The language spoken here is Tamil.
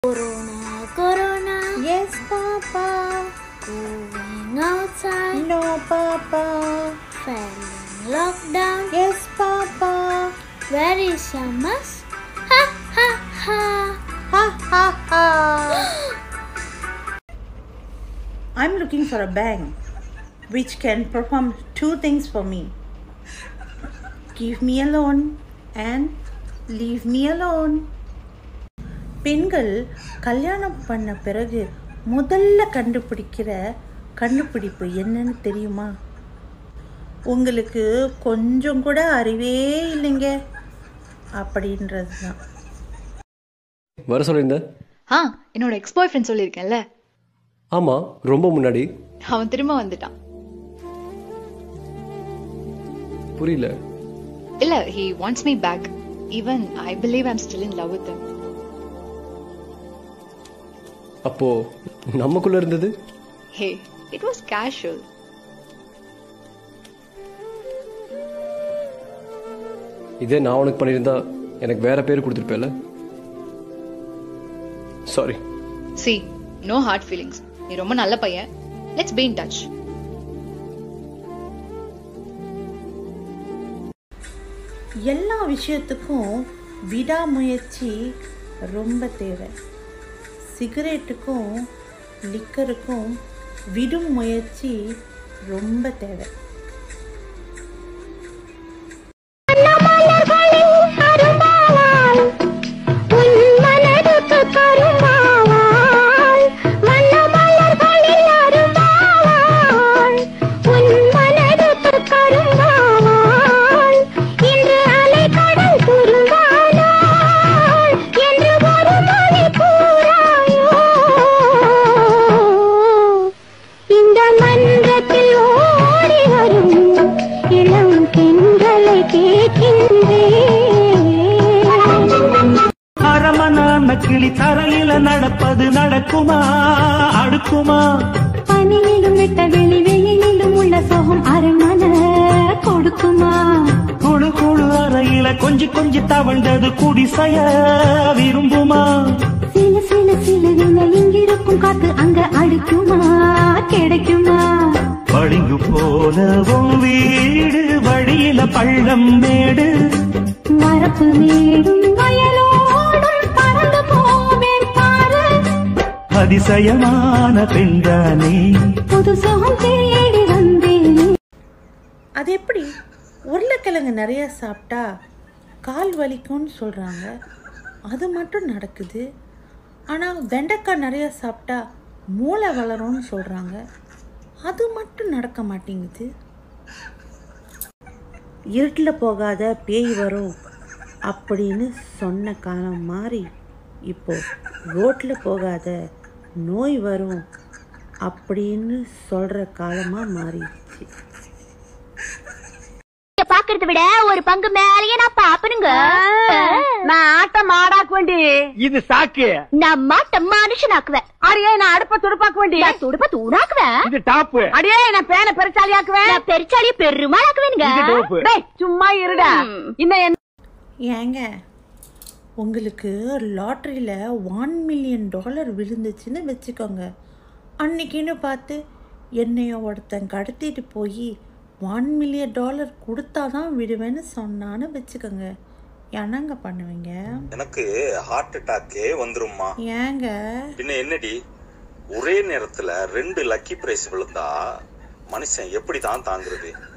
Corona, Corona. Yes, Papa. Going outside. No, Papa. Failing lockdown. Yes, Papa. Where is your mask? Ha ha ha. Ha ha ha. I'm looking for a bank which can perform two things for me. Give me a loan and leave me alone. பெண்கள் கல்யாணம் பண்ண பிறகு முதல்ல கண்டுபிடிக்கிற கண்டுபிடிப்பு என்னன்னு தெரியுமா? உங்களுக்கு கொஞ்சம் கூட அறிவே இல்லைங்க அப்படின்றது தான். வர சொல்லியிருந்த? என்னோட எக்ஸ் பாய் ஃப்ரெண்ட் சொல்லியிருக்கேன்ல. ஆமா, ரொம்ப முன்னாடி. அவன் திரும்ப வந்துட்டான். புரியல. இல்ல, he wants me back. Even I believe I'm still in love with him. அப்போ நமக்குள்ள இருந்தது? Hey, it was casual. இதே நான் உனக்கு பண்ணியிருந்தா எனக்கு வேற பேர் கொடுத்துருப்பேல. Sorry. See, no hard feelings. நீ ரொம்ப நல்ல பையன். Let's be in touch. எல்லா விஷயத்துக்கும் விடாமுயற்சி ரொம்ப தேவை. சிகரெட்டுக்கும் லிக்கருக்கும் விடும் முயற்சி ரொம்ப தேவை. கிளி தரையில நடப்பது நடக்குமா அடுக்குமா? பனியிலும் விட்ட வெளி வெயிலிலும் உள்ள சோகம் அரண்மனை கொடுக்குமா? குழு குழு அறையில கொஞ்சி கொஞ்சி தவழ்ந்தது குடிசைய விரும்புமா? சில சில சில இங்கிருக்கும் காத்து அங்க அடிக்குமா கிடைக்குமா? பளிங்கு போலவும் வீடு வழியில பள்ளம் மேடு மரப்பு மேடும் வயலோடும் பறந்து போவேன் பாரு. அதிசயமான பெண்தானே புது சுகம் தேடி வந்தேனே. அது எப்படி உருளைக்கிழங்கு நிறைய சாப்பிட்டா கால் வலிக்கும்னு சொல்றாங்க, அது மட்டும் நடக்குது. ஆனால் வெண்டைக்காய் நிறைய சாப்பிட்டா மூளை வளரும்னு சொல்றாங்க, அது மட்டும் நடக்க மாட்டேங்குது. இருட்டில் போகாத பேய் வரும் அப்படின்னு சொன்ன காலம் மாறி இப்போ ரோட்டில் போகாத நோய் வரும் அப்படின்னு சொல்கிற காலமாக மாறிடுச்சு. பாக்குறத விட ஒரு பங்கு மேலேயே நான் பாப்பனுங்க. நான் ஆட்ட மாடாக்க வேண்டி இது சாக்கு. நான் மாட்ட மனுஷனாக்குவேன். அடியே நான் அடுப்ப துடுப்பாக்க வேண்டி துடுப்ப தூணாக்குவேன். இது டாப். அடியே நான் பேனை பெருச்சாலி ஆக்குவேன். பெருச்சாலிய பெருமாளாக்குவேனுங்க. சும்மா இருடா. இன்னும் ஏங்க உங்களுக்கு லாட்டரியில் $1 million விழுந்துச்சுன்னு வச்சுக்கோங்க. அன்னைக்குன்னு பார்த்து என்னைய ஒருத்தன் கடத்திட்டு போய் $1 million கொடுத்தாதான் விடுவேன்னு சொன்னான்னு வச்சுக்கோங்க, என்னங்க பண்ணுவீங்க? எனக்கு ஹார்ட் அட்டாக்கே வந்துரும்மா. ஏங்க பின்ன என்னடி, ஒரே நேரத்துல 2 லக்கி பிரைஸ் விழுந்தா மனுஷன் எப்படி தான் தாங்குறது?